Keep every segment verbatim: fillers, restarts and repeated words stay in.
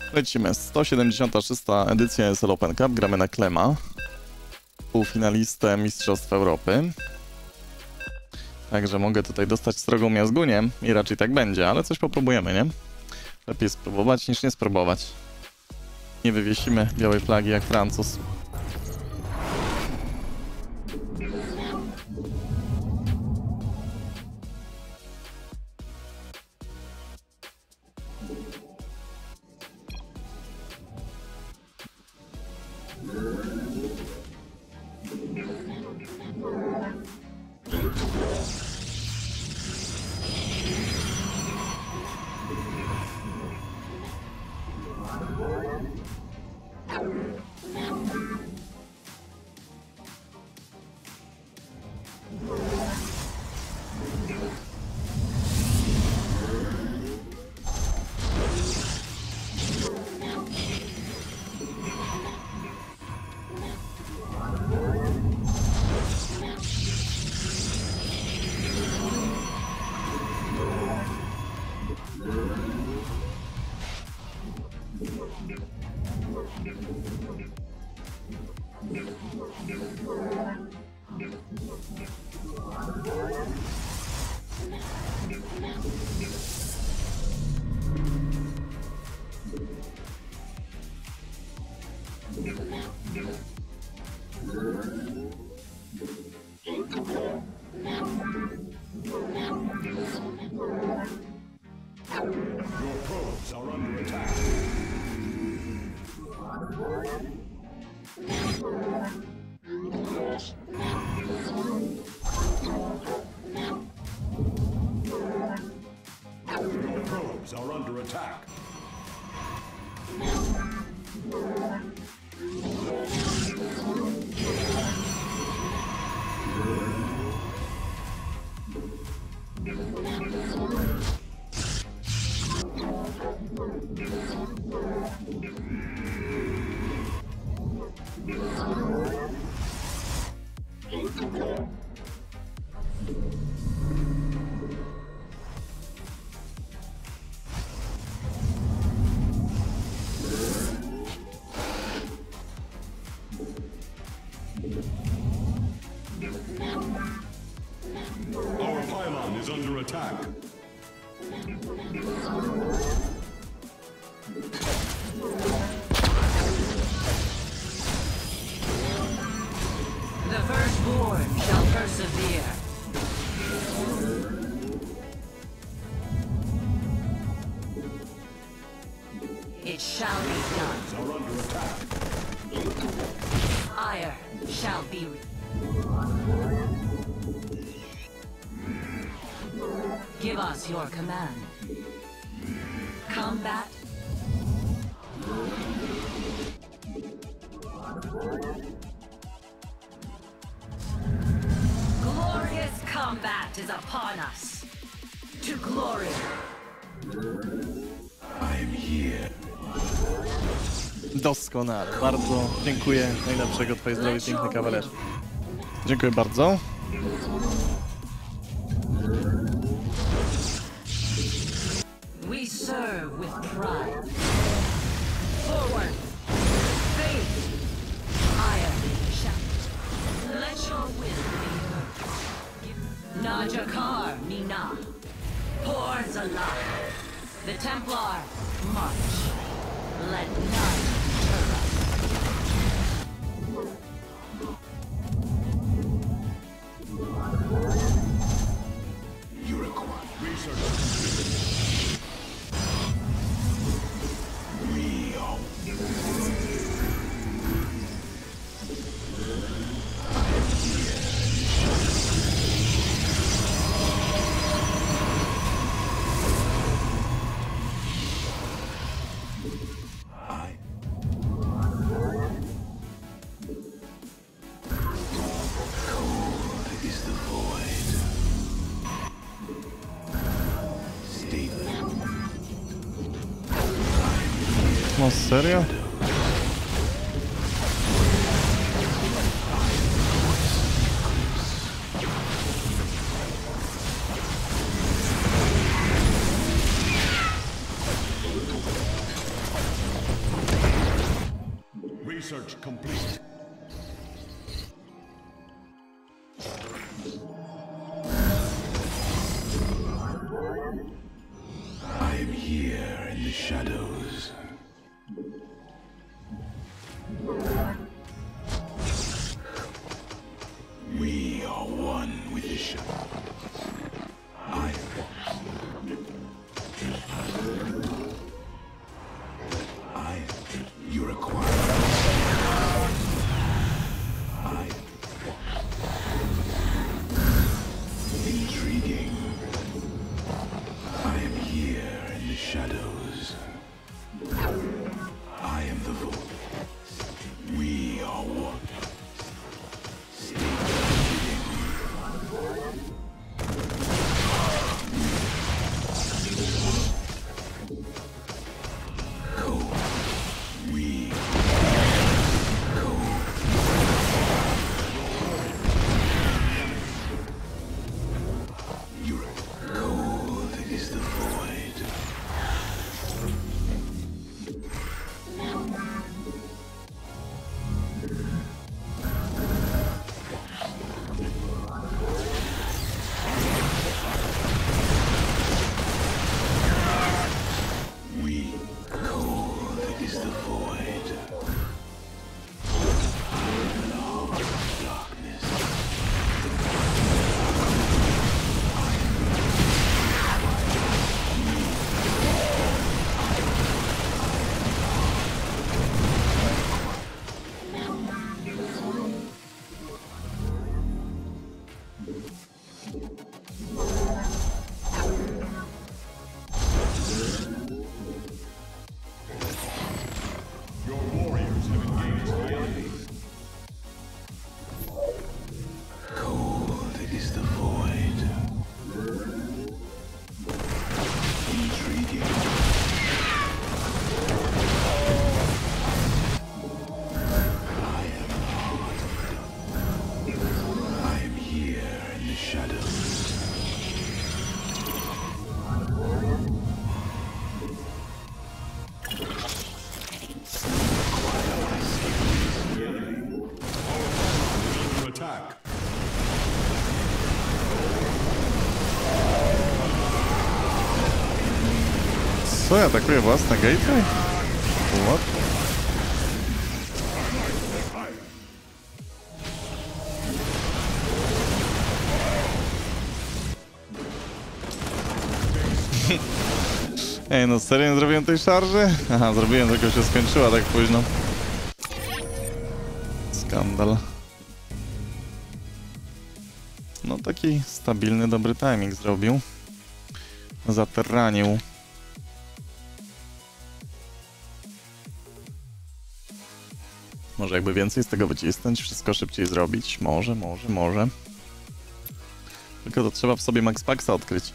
Lecimy. sto siedemdziesiąta szósta edycja S L Open Cup. Gramy na Klema. Półfinalistę Mistrzostw Europy. Także mogę tutaj dostać strogą miazgunię i raczej tak będzie, ale coś popróbujemy, nie? Lepiej spróbować niż nie spróbować. Nie wywiesimy białej flagi jak Francuz. Our pylon is under attack. The firstborn shall persevere. It shall be done. Are under attack. Ire shall be. Give us your command. Combat. Glorious combat is upon us. To glory. I am here. Doskonale. Bardzo dziękuję. Najlepszego Twoje zdrowie, piękny kawalerze. Dziękuję bardzo. We serve with pride. Forward. Faith. Iron shall. Let your will be heard. Najakar Mina. Hordes alive. The Templar march. Let none deter us. You require research. Real. No serio? Research complete. I am here in the shadows. We are one with the shadow. I I you require. I intriguing. I am here in the shadows. I am the vote. We are one. Co, ja atakuję własne gateway? What? Ej, no serio nie zrobiłem tej szarży? Aha, zrobiłem, tylko się skończyła tak późno. Skandal. No taki stabilny, dobry timing zrobił. Zaterranił. Może jakby więcej z tego wycisnąć, wszystko szybciej zrobić. Może, może, może. Tylko to trzeba w sobie Max Paxa odkryć.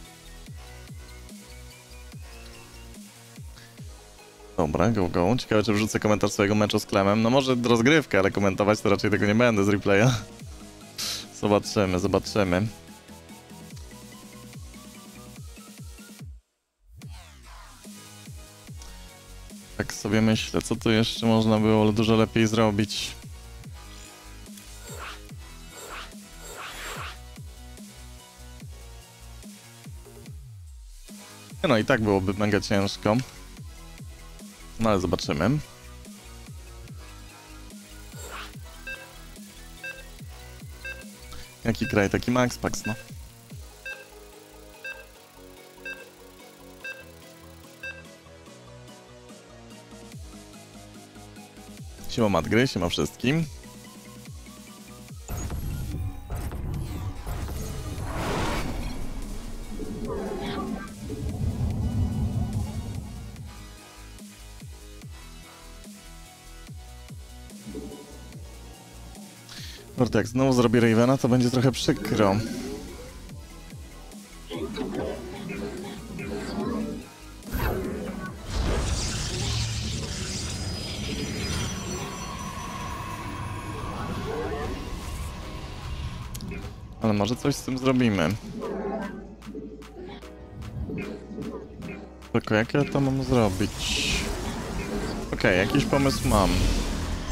Dobra, go, go. Ciekawe, czy wrzucę komentarz swojego meczu z Klemem. No może rozgrywkę, ale komentować to raczej tego nie będę z replaya. Zobaczymy, zobaczymy. Tak sobie myślę, co tu jeszcze można było dużo lepiej zrobić. No i tak byłoby mega ciężko. No ale zobaczymy. Jaki kraj, taki Max Pax, no. Siema Matgry, siema wszystkim. Kurde, jak znowu zrobię Ravena, to będzie trochę przykro. Ale może coś z tym zrobimy. Tylko jak ja to mam zrobić? Okej, okay, jakiś pomysł mam.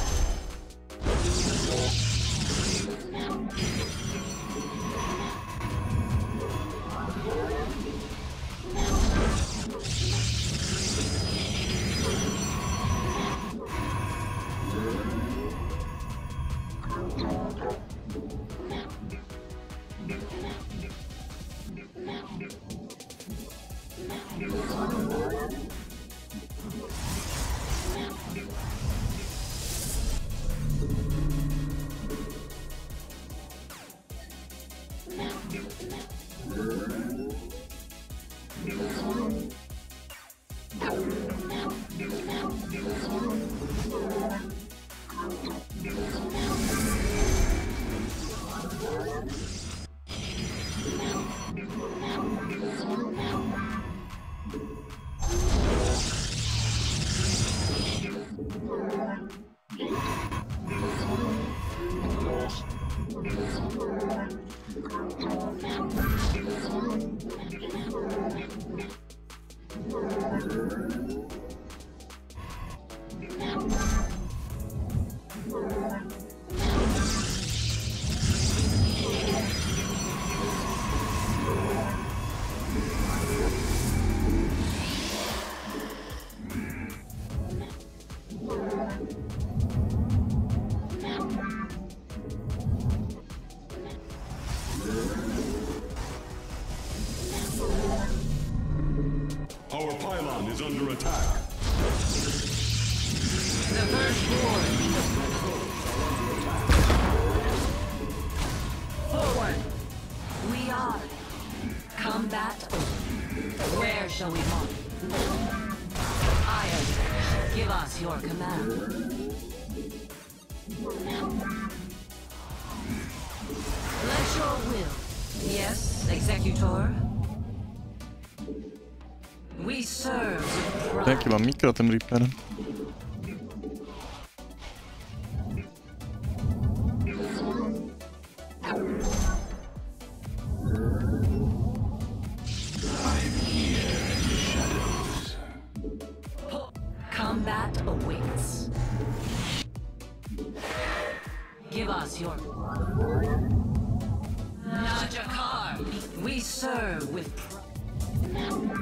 The firstborn. Forward. We are. Combat over. Where shall we march? Iron, give us your command. Let your will. Yes, Executor. We serve with pride. Jaki mam mikro ten Reaper? Combat awaits. Give us your Najakar. We serve with pride.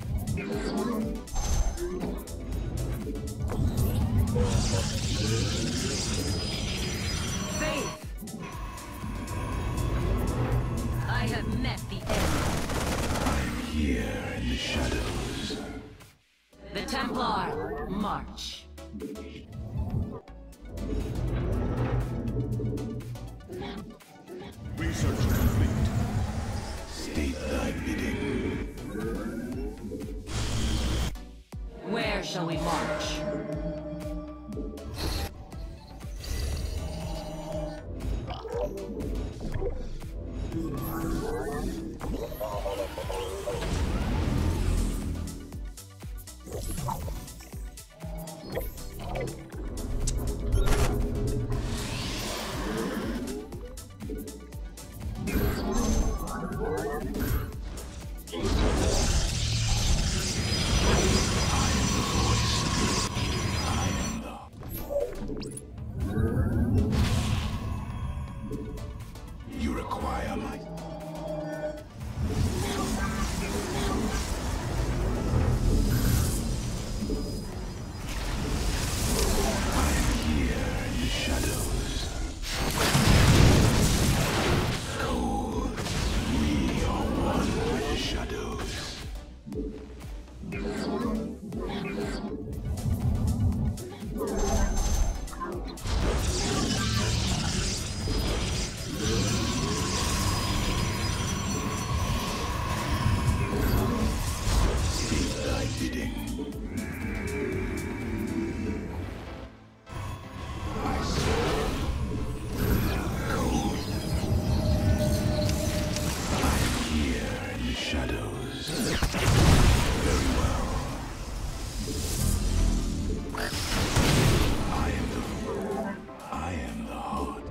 Faith. I have met the enemy. I'm here in the shadows. The Templar march. Research complete. State thy bidding. Where shall we march? You require my... I'm here in the shadows. Cold. We are one with the shadows. State thy bidding. I serve. Cold. I'm here in the shadows. Very well. I am the... I am the heart.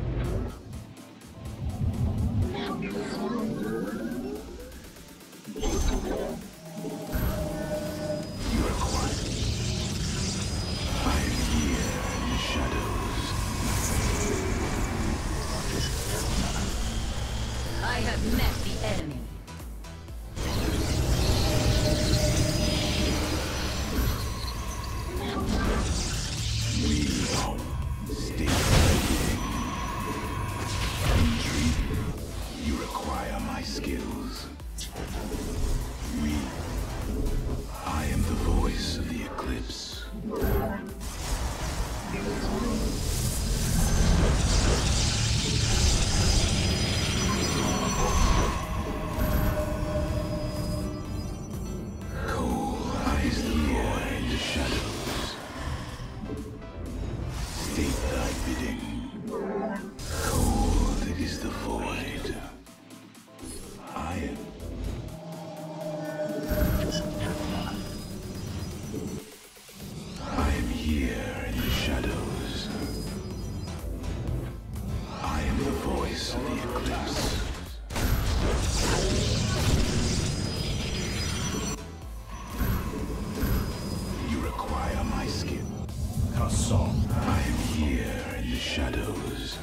You are quiet. I am here in the shadows. I have met the enemy. We are state bidding. Intrigue. You require my skills. We. I am the voice of the eclipse. Cold eyes the void in the shadows. State thy bidding. Cold is the void. I am. I am here in the shadows. I am the voice of the eclipse. You require my skill. Kasson. I am here in the shadows.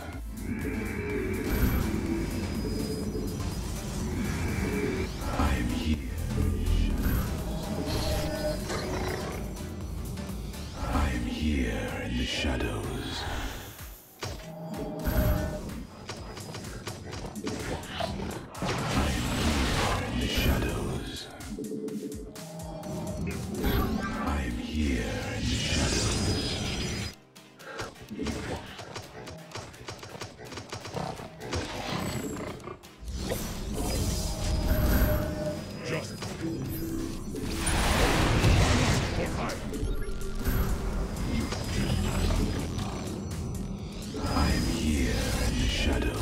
I am here. I am here in the shadows. I am here in the shadows. I am shadows.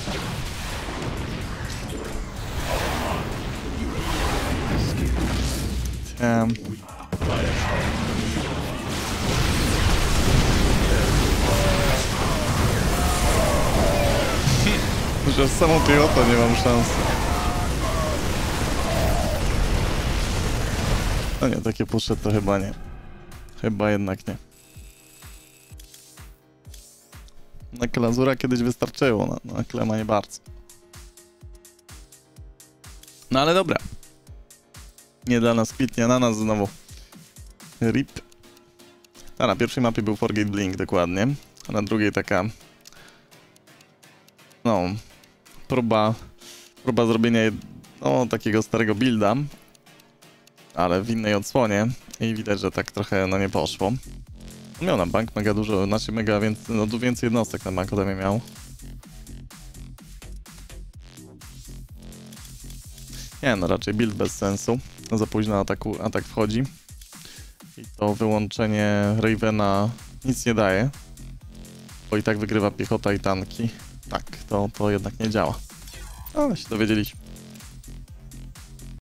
Um. Że z samą piechotą nie mam szans. No nie, takie puszcze to chyba nie. Chyba jednak nie. Na Klazura kiedyś wystarczyło, na, na Klema nie bardzo. No ale dobra. Nie dla nas kwitnie, na nas znowu. R I P. A na pierwszej mapie był Forgate Blink dokładnie, a na drugiej taka... No... Próba... Próba zrobienia no, takiego starego builda, ale w innej odsłonie i widać, że tak trochę no nie poszło. Miał na bank mega dużo, znaczy mega więcej, no tu więcej jednostek na bank ode mnie miał. Nie no, raczej build bez sensu. Za późno ataku, atak wchodzi. I to wyłączenie Ravena nic nie daje. Bo i tak wygrywa piechota i tanki. Tak, to, to jednak nie działa. Ale się dowiedzieliśmy.